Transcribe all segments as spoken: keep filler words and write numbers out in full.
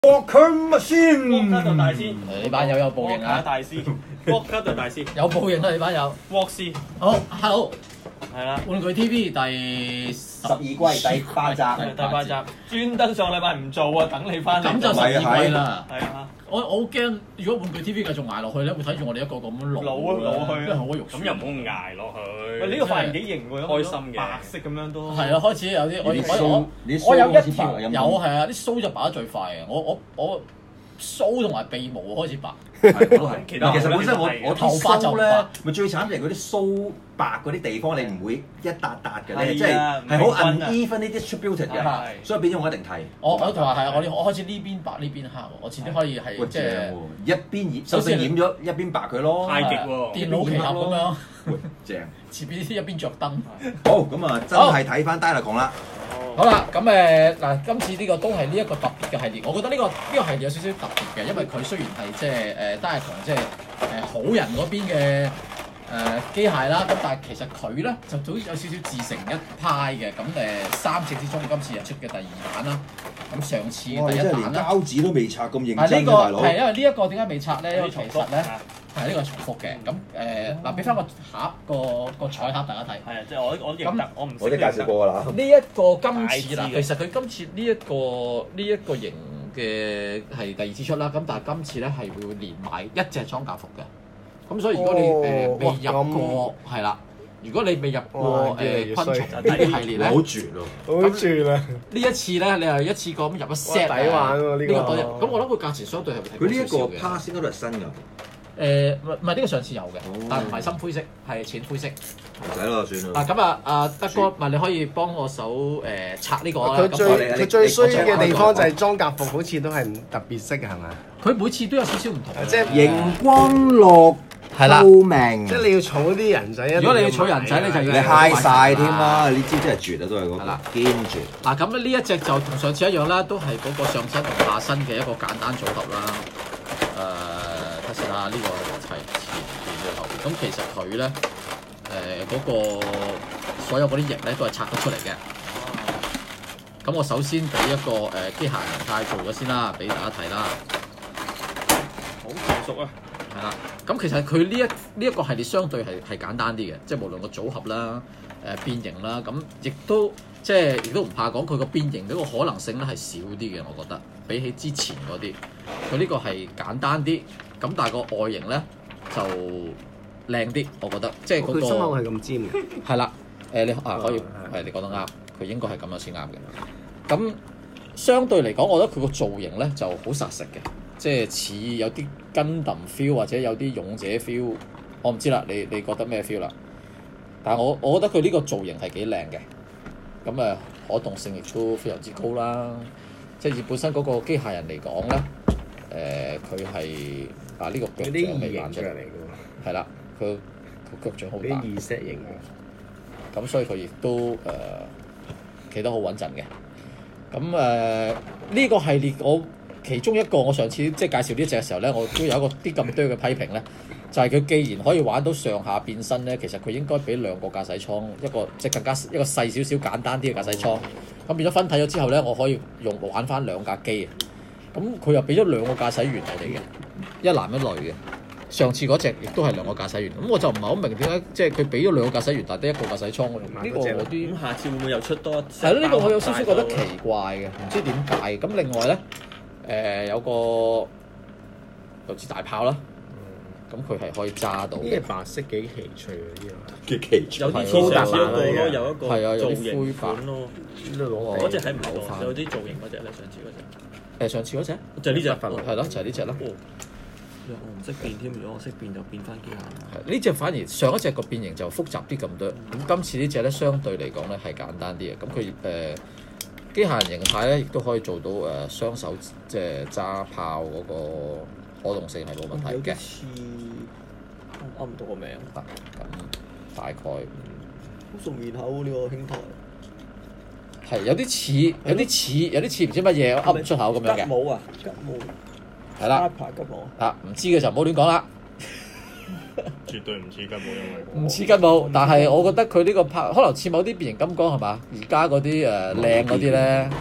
Walker Machine， 沃克就大師， 呢班友有報應啊！ 大師，沃克就大師， 有報應啦！呢班友。 沃斯， 好 ，Hello， 係啦， 玩具 T V 第十二季第八集， 第八集，專登上禮拜唔做啊，等你翻嚟。 咁就十二季啦。 係啊， 我我好驚，如果玩具 T V 繼續捱落去咧，會睇住我哋一個咁樣老老啊老去真係好肉酸。 咁又唔好捱落去。 喂，呢個髮型幾型喎， 開心嘅白色咁樣都。 係啊，開始有啲我啲我我須我有一啲須開始條白有係啊，啲須就白得最快嘅。我我我須同埋鼻毛開始白。 係我都係。 其他其實本身我我頭髮就啲須咧白， 咪最慘就係嗰啲須白嗰啲地方，你唔會一笪笪嘅咧， 係即係啊係好唔平均啊 unevenly distributed 嘅係， 所以變咗我一定睇。 我我同埋係啊，我我開始呢邊白呢邊黑喎，我遲啲可以係喂即係正喎，一邊染，首先染咗一邊白佢咯。 太極喎電腦奇俠咁樣， 喂正。 前邊一邊着燈。 好，咁啊，真係睇翻 Dialog 啦。 好啦，咁誒嗱，今次呢個都係呢一個特別嘅系列，我覺得呢、個呢、個系列有少少特別嘅，因為佢雖然係即係誒 Dialog 即係誒好人嗰邊嘅誒機械啦，咁但係其實佢咧就早有少少自成一派嘅，咁誒三隻之中今次又出嘅第二版啦，咁上次第一哇！你真係連版啦， 膠紙都未拆咁認係呢個真嘅大佬。 係因為呢一個點解未拆咧？因為其重複實咧係呢個重複嘅，咁誒嗱俾翻個盒個個彩盒大家睇。 係啊，即係我我認得，我唔識我都介紹過㗎啦。 呢一個今次嗱， 大支嘅其實佢今次呢、一個呢一、個型嘅係第二次出啦，咁但係今次咧係會連埋一隻裝甲服嘅，咁所以如果你誒、 哦呃未入過係啦，如果你未入過誒昆蟲呢啲系列咧， 好絕咯！ 好住啦， 呢一次咧你係一次過咁入一 set 哇抵玩喎呢個呢個多啲，咁我諗佢價錢相對係會佢呢一個提高少少嘅。 pass 應該都係新㗎， 誒唔唔係呢個上次有嘅，但係唔係深灰色，係淺灰色。 唔使咯，算啦。 嗱咁啊，啊德哥，咪你可以幫我手誒拆呢個啦。 佢最咁我你佢最衰嘅地方就係裝甲服好似都係唔特別色係嘛？ 佢每次都有少少唔同嘅。 即係熒光綠係啦透明， 即係你要儲啲人仔， 如果你要儲人仔你就要你 high 晒添啦！呢招真係絕啊，都係嗰個係啦堅絕。 嗱咁呢一隻就同上次一樣啦，都係嗰個上身同下身嘅一個簡單組合啦。誒、睇先啦，呢、個係前邊嘅後邊。咁其實佢咧誒嗰個所有嗰啲型咧都係拆得出嚟嘅。咁我首先俾一個誒、呃、機械人態做咗先啦，俾大家睇啦。 好成熟啊！ 係啦，咁其實佢呢一呢一個系列相對係係簡單啲嘅，即係無論個組合啦、誒、變形啦，咁亦都即係亦都唔怕講佢個變形嗰個可能性咧係少啲嘅，我覺得比起之前嗰啲，佢呢個係簡單啲，咁但係個外形咧就靚啲，我覺得即係嗰、 佢心口個係咁尖嘅。 係啦，誒、你啊可以哦係你講得啱，佢應該係咁樣先啱嘅。咁相對嚟講，我覺得佢個造型咧就好實食嘅。即係似有啲 Gundam feel 或者有啲勇者 feel，我唔知啦，你你覺得咩 feel 啦？但係我我覺得佢呢個造型係幾靚嘅，咁誒可動性亦都非常之高啦。即係以本身嗰個機械人嚟講咧，誒佢係啊呢、個腳嗰啲掌未異形出玩出嚟， 嚟嘅係啦，佢佢腳掌好喎，啲大， 異色型嘅。 咁所以佢亦都誒企、得好穩陣嘅。咁誒呢個系列我。其中一個我上次即係介紹呢隻嘅時候咧，我都有一個啲咁多嘅批評咧，就係、是、佢既然可以玩到上下變身咧，其實佢應該俾兩個駕駛艙，一個即係更加一個細少少簡單啲嘅駕駛艙。咁變咗分體咗之後咧，我可以用玩翻兩架機嘅。咁佢又俾咗兩個駕駛員我哋嘅，一男一女嘅。上次嗰隻亦都係兩個駕駛員，咁我就唔係好明點解即係佢俾咗兩個駕駛員，但係得一個駕駛艙。呢、個我啲咁下次會唔會又出多一？ 係咯，呢、個我有少少覺得奇怪嘅，唔知點解。咁另外咧。誒、有個有支大炮啦，咁佢係可以揸到嘅。 呢隻白色幾奇趣啊！呢嘅奇有啲係似上次嗰啊個咯，有一個係啊有造啲灰型款咯。 個都攞哦嗰隻睇唔扭返到，有啲造型嗰只咧，上次嗰誒上次嗰隻只就係呢只係咯，就係呢只啦。 哦，我唔識變添，如果我識變就變翻機械人。 係呢只反而上一隻個變形就複雜啲咁多，咁今次呢只咧相對嚟講咧係簡單啲嘅。咁佢誒機械人形態咧亦都可以做到誒雙手即係揸炮嗰個可動性係冇問題嘅。 似噏唔到個名， 得咁大概好熟面口呢個兄台。 係有啲似，有啲似，有啲似唔知乜嘢，噏唔出口咁樣嘅。 吉姆啊，吉姆。 係啦， 牌吉姆。 啊唔知嘅就唔好亂講啦。 絕對唔似金冇因為唔似金冇，但係我覺得佢呢個拍可能似某啲變形金剛係嘛？而家嗰啲誒靚嗰啲咧，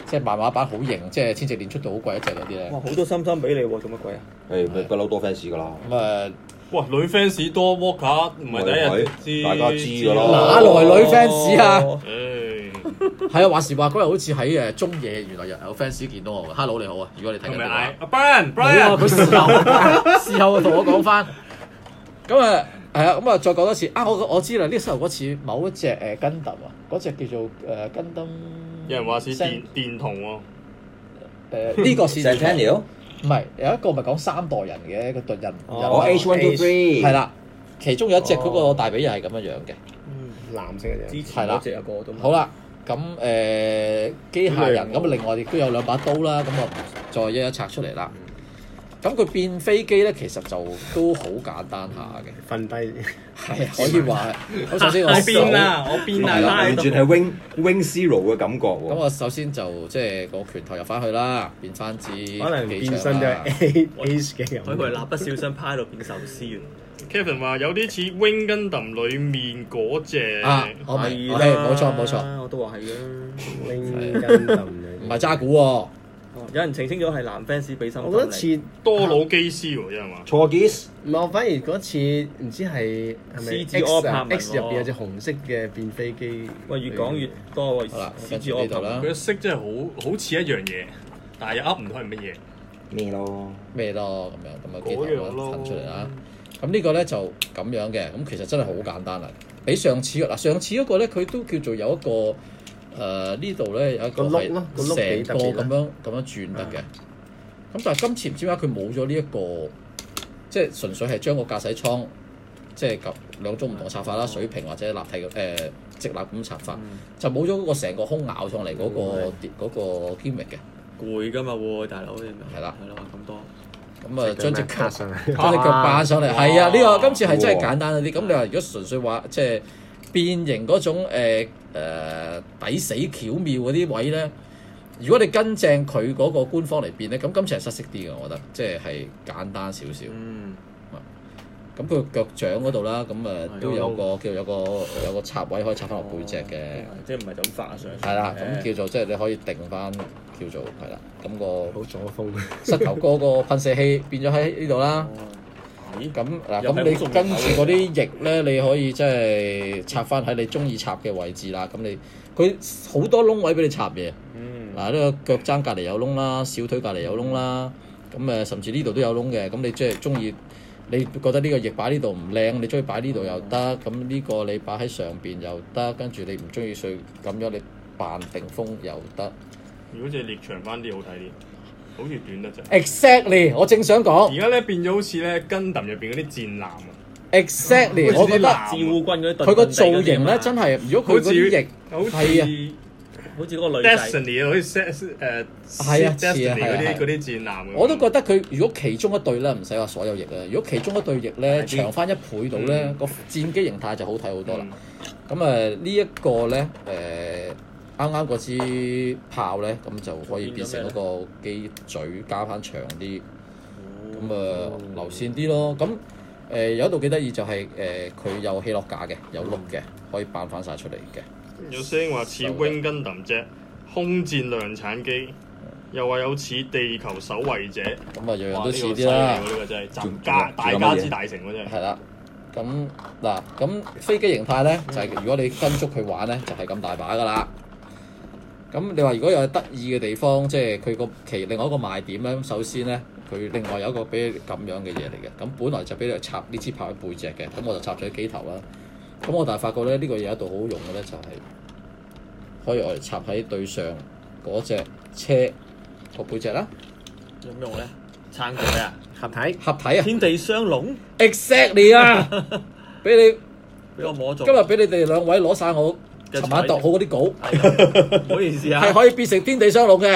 即係漫畫版好型，即係千隻鏈出到好貴一隻嗰啲咧。 哇！好多心心俾你喎，做乜鬼啊？ 誒咪不嬲多 fans 㗎啦。 咁誒， 哇！女 fans 多 Walker 唔係第一日知， 大家知㗎啦哪來女 fans 啊？ 誒， 係啊，話時話嗰日好似喺誒中野，原來有 fans 見到我嘅。Hello 你好啊，如果你睇緊嘅話係咪嗌，阿 Brian 冇啊， Brian？ 佢事後事後同我講翻。咁啊係啊，咁啊再講多次啊！我我知啦，呢時候嗰次某一隻誒 Gundam 啊，嗰隻叫做誒 Gundam。 有人話是電電童喎。 誒呢個是 Centennial 唔係有一個咪講三代人嘅個盾人哦 H one two three 係啦，其中有一隻嗰個大髀又係咁樣樣嘅。 藍色嘅啫。 之前嗰隻有個都好啦，咁誒機械人咁，另外亦都有兩把刀啦，咁啊再一一拆出嚟啦。咁佢變飛機咧，其實就都好簡單下嘅， 瞓低。 係可以話。咁首先我我變啦，我變啦， 係啦，完全係 Wing Wing Zero 嘅感覺喎。 咁我首先就即係個拳頭入翻去啦，變翻支可能幾變身長啦。 咗 Ace 嘅咁。 佢佢蠟筆小新趴喺度變壽司員。 Kevin 話有啲似 Wing Gundam 裡面嗰隻。 啊，我明， 係係冇錯冇錯， 我都話係啊。 Wing Gundam 唔係渣古喎。 哦有人澄清咗係男 fans 俾心。 我覺得似多魯基斯喎，有人話。 錯 Geese 唔係，我反而嗰次唔知係係咪獅子柯 X 啊柏文 X 入邊有隻紅色嘅變飛機。 喂，越講越多喎。 好啦， 獅跟子柯柏文住呢度啦佢，嘅色真係好好似一樣嘢，但係又噏唔到係乜嘢。 咩咯？ 咩咯咁樣，咁啊機頭嗰樣咯啦騰出嚟啦。咁呢個咧就咁樣嘅，咁其實真係好簡單啦。比上次嗱上次嗰個咧，佢都叫做有一個誒呢度咧有一個個碌咯個碌幾成個特別啦咁樣咁樣轉得嘅。咁但係今次唔知點解佢冇咗呢一個，即係純粹係將個駕駛艙即係咁兩種唔同嘅插法啦，水平或者立體嘅誒、呃、直立咁插法，就冇咗嗰個成個胸咬上嚟嗰、個嗰、個 gimmick 嘅。 攰㗎嘛喎，大佬你明？ 係啦係咯，咁多。 咁啊，將隻腳卡上嚟。 將隻腳扮上嚟，係啊！呢、 哇個今次係真係簡單一啲。咁你話如果純粹話即係變形嗰種誒、呃呃、抵死巧妙嗰啲位咧，如果你跟正佢嗰個官方嚟變咧，咁今次係失色啲嘅，我覺得即係係簡單少少。 嗯。 咁佢個腳掌嗰度啦，咁誒都有個有叫有個有個插位可以插翻落背脊嘅。 即係唔係就咁發上去？ 係啦，咁叫做即係你可以定翻叫做係啦，咁、個好左風。 膝頭哥個噴射器變咗喺呢度啦。 咦？ 咁嗱， 又係咁你好重跟住要嘅嗰啲翼咧，你可以即係插翻喺你中意插嘅位置啦。咁你佢好多窿位俾你插嘅。 嗯。 嗱，呢個腳踭隔離有窿啦，小腿隔離有窿啦。咁誒，甚至呢度都有窿嘅。咁你即係中意，你覺得呢個翼擺呢度唔靚，你中意擺呢度又得。咁呢個你擺喺上邊又得。跟住你唔中意碎咁樣，你扮定風又得。 如果隻獵長翻啲好睇啲，好似短得滯。 Exactly，我正想講。 而家咧變咗好似咧 Gundam 入邊嗰啲戰艦啊！ Exactly， 好似啲我覺得男自護軍嗰啲佢個造型咧真係，如果佢嗰啲翼好似係啊好似嗰個女仔。 Destiny 啊，好似 set 誒係啊 Destiny 似啊係啊係啊嗰啲嗰啲戰艦咁。 我都覺得佢如果其中一對咧，唔使話所有翼啊，如果其中一對翼咧大啲長翻一倍到咧， 嗯個戰機形態就好睇好多啦。 嗯咁誒呢一個咧誒啱啱嗰支炮咧，咁就可以變成嗰個機嘴加翻長啲，咁誒流線啲咯。咁誒有一度幾得意就係誒佢有起落架嘅，有碌嘅，可以扮翻晒出嚟嘅。 有聲話似 Wing Gundam 啫，空戰量產機，又話有似地球守衛者。 咁啊樣樣哇都似呢個啲啦。 犀利喎呢個真係仲集家大仲有乜嘢家之大成喎真係。 係啦，咁嗱，咁飛機形態咧就係、如果你跟足佢玩咧，就係、咁大把噶啦。咁你話如果有得意嘅地方，即係佢個其另外一個賣點咧，首先咧佢另外有一個俾咁樣嘅嘢嚟嘅。咁本來就俾你插呢支炮喺背脊嘅，咁我就插咗喺機頭啦。咁我但係發覺咧，呢、呢個嘢有一度好好用嘅咧，就係、可以我嚟插喺對上嗰隻車個背脊啦。 有咩用咧？撐佢啊！ 合體。 合體啊天地雙龍， ！Exactly 啊！俾你俾我摸中。 今日俾你哋兩位攞晒我嘅尋晚度好嗰啲稿。 唔好意思啊。 係可以變成天地雙龍嘅，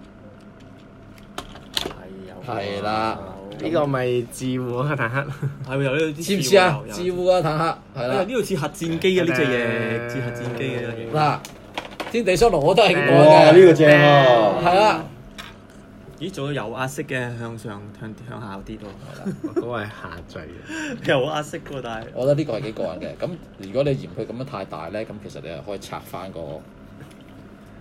係係啦。 呢個咪自護啊坦克。 係會有呢啲似唔似啊？ 有自護啊，坦克係啦哎呀呢。度似核戰機啊！呢隻嘢似核戰機嘅呢隻嘢。 嗱，天地雙龍我都係咁講哇！ 嘅， 呢個正喎。 係啦。 咦，仲有有壓式嘅向上向向下啲咯。 嗰個係下墜嘅。 有壓式喎，但係我覺得呢個係幾過癮嘅。咁如果你嫌佢咁樣太大咧，咁其實你係可以拆翻個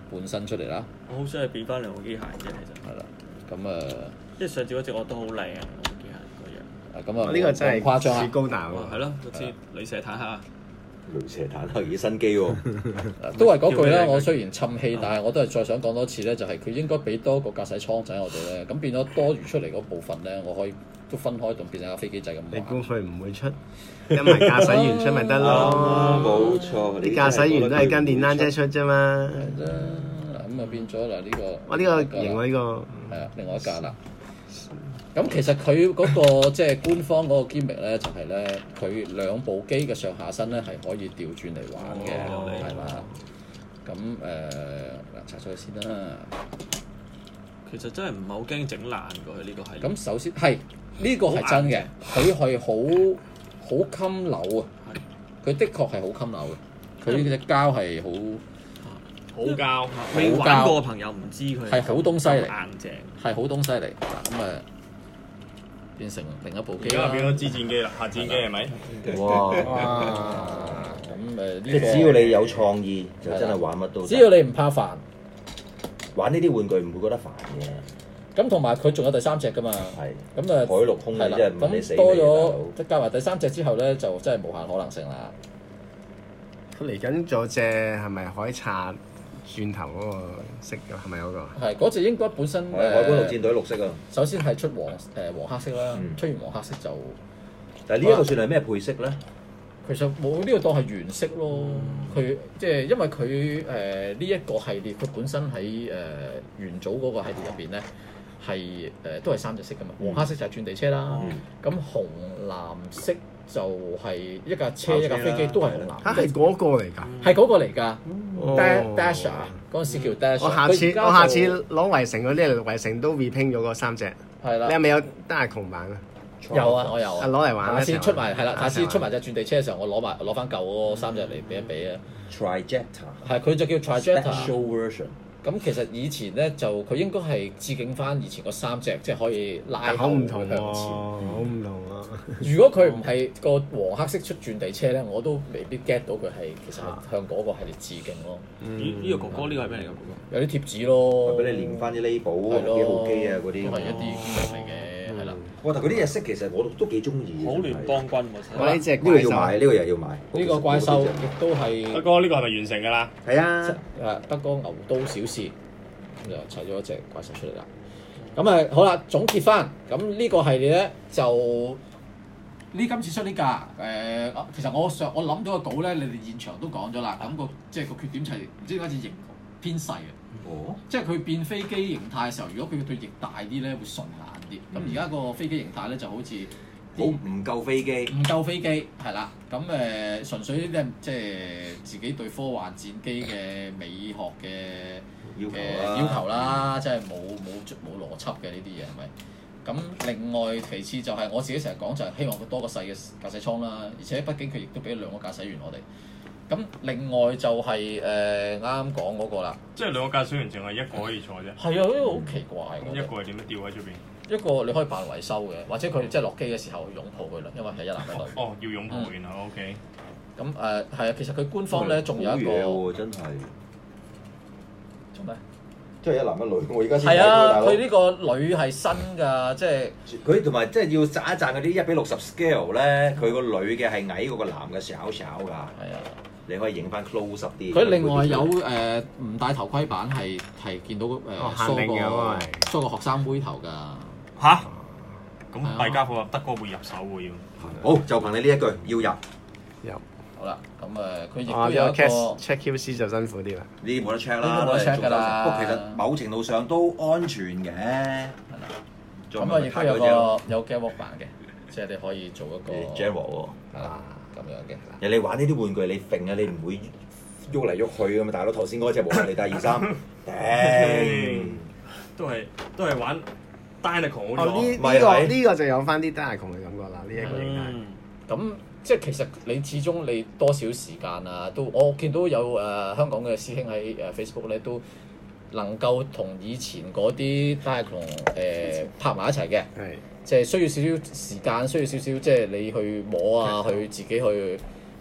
半身出嚟啦。 我好想係變翻兩個機械啫，其實。 係啦，咁誒， 因為上次嗰隻我都好靚啊，兩個機械個樣。 啊咁啊， 呢個真係冇誇張啊！ 似高達哇，係喎。 咯，好似鐳射坦克。 雷射坦克而家新機喎， 都係嗰句啦， 叫咩我雖然氹氣，但係我都係再想講多次咧，就係佢應該俾多個駕駛艙仔我哋咧，咁變咗多餘出嚟嗰部分咧，我可以都分開同變成架飛機仔咁你估玩。 佢唔會出，因為駕駛員出咪得咯。 冇錯， 啲駕駛員都係跟電單車出啫嘛。 係啫，嗱咁啊變咗嗱呢個， 哇！呢個型喎呢個。 係啊，另外一架啦。咁其實佢嗰、個即係官方嗰個 gimmick 咧，就係咧佢兩部機嘅上下身咧係可以調轉嚟玩嘅， 哦係啦。咁誒嗱拆咗佢先啦。 其實真係唔係好驚整爛過佢呢個係。 咁首先係呢個係真嘅，佢係好好襟扭啊！佢的確係好襟扭嘅，佢隻膠係好好膠， 未玩過嘅朋友唔知佢係好東西嚟硬淨。 係好東西嚟。咁誒變成另一部而機啦。 家變咗支戰機啦，核戰機係咪？ 哇！ 哇！ 咁誒呢即係個只要你有創意，就真係玩乜都得。 只要你唔怕煩。 玩呢啲玩具唔會覺得煩嘅。 咁同埋佢仲有第三隻㗎嘛， 係。 咁啊海陸空係啦， 真係唔問你死咁多未咗即係加埋第三隻之後咧，就真係無限可能性啦。 佢嚟緊仲有隻係咪海賊轉頭嗰個色㗎？係咪嗰個？ 係嗰隻應該本身係海軍陸戰隊綠色啊， 首先係出黃誒黃黑色啦， 嗯出完黃黑色就但係呢一個算係咩配色咧？ 其實冇呢個當係原色咯。佢即係因為佢誒呢一個系列，佢本身喺誒、呃、元祖嗰個系列入邊咧係誒都係三隻色㗎嘛。黃黑色就係轉地車啦，咁、紅藍色就係一架車一架飛機都係紅藍。 嚇係嗰個嚟㗎。 係嗰個嚟㗎哦 ，Dash 啊，嗰陣時叫 Dash。 我下次佢而家就我下次攞圍城嗰啲嚟圍城都 repaint 咗嗰三隻。 係啦你係，咪有單係窮版啊？ 有啊，我有啊。 啊攞嚟玩下次一齊玩出埋係啦， 一齊下次玩出埋隻轉地車嘅時候，我攞埋攞翻舊嗰三隻嚟比一比啊。 Trajecta 係佢就叫 Trajecta。 Special Version。 咁其實以前咧就佢應該係致敬翻以前嗰三隻，即係可以拉但好後唔同喎， 向前。 好唔同啊！ 如果佢唔係個黃黑色出轉地車咧，我都未必 get 到佢係其實係向嗰個系列致敬咯。 咦？呢個哥哥呢個係咩嚟㗎？哥哥？ 有啲貼紙咯， 俾你連翻啲 label 係咯幾號機啊嗰啲。 都係一啲機嚟嘅，係啦。 哇！但係佢啲日式其實我都都幾中意嘅。 好聯邦軍喎， 我呢隻呢個要買，呢個又要買。 呢個怪獸亦都係德哥呢個係咪完成㗎啦？ 係啊， 誒德哥牛刀小試，咁就砌咗一隻怪獸出嚟啦。咁啊好啦，總結翻，咁呢個系列咧就呢今次出呢架誒，其實我上我諗到個稿咧，你哋現場都講咗啦。咁個即係個缺點就係唔知點解隻翼偏細啊。 哦， 即係佢變飛機形態嘅時候，如果佢對翼大啲咧，會順眼啲。咁而家個飛機形態咧就好似好唔夠飛機。 唔夠飛機，係啦。咁誒、呃、純粹呢啲即係自己對科幻戰機嘅美學嘅要求嘅啦要求啦，即係冇冇冇邏輯嘅呢啲嘢係咪？咁另外其次就係我自己成日講就係希望佢多個細嘅駕駛艙啦，而且畢竟佢亦都俾咗兩個駕駛員我哋。咁另外就係誒啱啱講嗰個啦。 即係兩個駕駛員淨係一個可以坐啫。 係啊，呢個好奇怪咁嘅。 一個係點樣吊喺出邊？ 一個你可以扮維修嘅，或者佢即係落機嘅時候擁抱佢啦，因為係一男一女。 哦，要擁抱原來 OK。 咁誒係啊，其實佢官方咧仲有一個好嘢喎，真係。 做咩？ 即係一男一女，我而家先係啊， 睇到佢呢個女係新㗎，即係佢同埋即係要讚一讚嗰啲一比六十 scale 咧，佢個女嘅係矮過個男嘅少少㗎。 係啊。 你可以影翻 close up 啲。 佢另外有誒唔戴頭盔版係係見到誒梳哦限定嘅喎係個梳個學生妹頭㗎。 吓？咁弊家伙德哥會入手喎要。 好，就憑你呢一句要入， 有好啦，咁誒佢亦啊， 都有有一個 check Q C 就辛苦啲啦。 呢啲冇得 check 呢啦， 啲冇得 check 㗎啦不過其實某程度上都安全嘅。 係啦。 再咁啊，亦都有問下嗰隻咯個有 Gearbox 版嘅，即係你可以做一個 General 喎。 係啦咁樣嘅。 人哋玩呢啲玩具，你揈啊，你唔會喐嚟喐去㗎嘛。大佬頭先嗰隻無限利達二三，頂。 都係都係玩 Dinoco 好哦，呢咗。 呢個咪係呢個就有翻啲 Dinoco 嘅感覺啦，呢一個形態。 嗯， 咁即係其實你始終你多少時間啊，都我見到有誒、呃、香港嘅師兄喺誒 Facebook 咧都能夠同以前嗰啲 Diaclone 誒拍埋一齊嘅， 係。 即係需要少少時間，需要少少即係你去摸啊，去自己去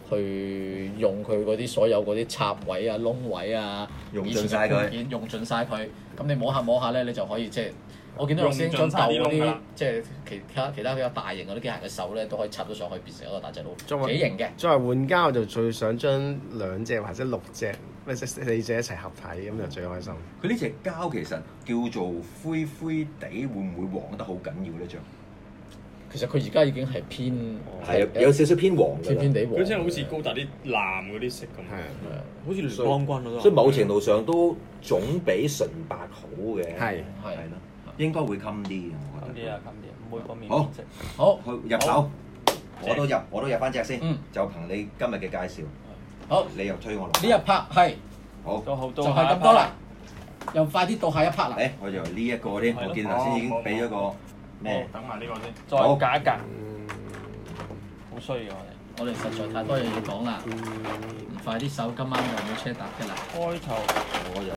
去用佢嗰啲所有嗰啲插位啊、窿位啊， 用以前盡晒佢嘅配件用盡晒佢。咁你摸下摸下咧，你就可以即係我見到頭先將用盡晒啲舊嗰啲窿㗎啦即係其他其他比較大型嗰啲機械嘅手咧，都可以插到上去變成一個大隻作為佬，幾型嘅。 作為玩家，我就最想將兩隻或者六隻、或者四隻一齊合體，咁就最開心。 佢呢隻膠其實叫做灰灰地，會唔會黃得好緊要呢張？ 其實佢而家已經係偏係啊，有少少偏黃㗎啦。 偏偏地黃。 佢真係好似高達啲藍嗰啲色咁。 係啊， 好似聯邦軍嗰種。 所以某程度上都總比純白好嘅。 係係係咯，應該會襟啲嘅，我覺得。 近啲啊，近啲，唔會個面好色。 好去入手，我都入，我都入翻隻先。 嗯就憑你今日嘅介紹， 好， 你又推我落。 呢一 part 係好。 都好， 就都係咁多啦。又快啲到下一 part 啦。 誒，我就呢一個添， 係咯我見頭先已經俾咗個好咩？ 等埋呢個先。 再好加一格， 嗯， 好衰嘅我哋。 我哋實在太多嘢要講啦，唔快啲手，今晚就冇車搭嘅啦。 開頭我又。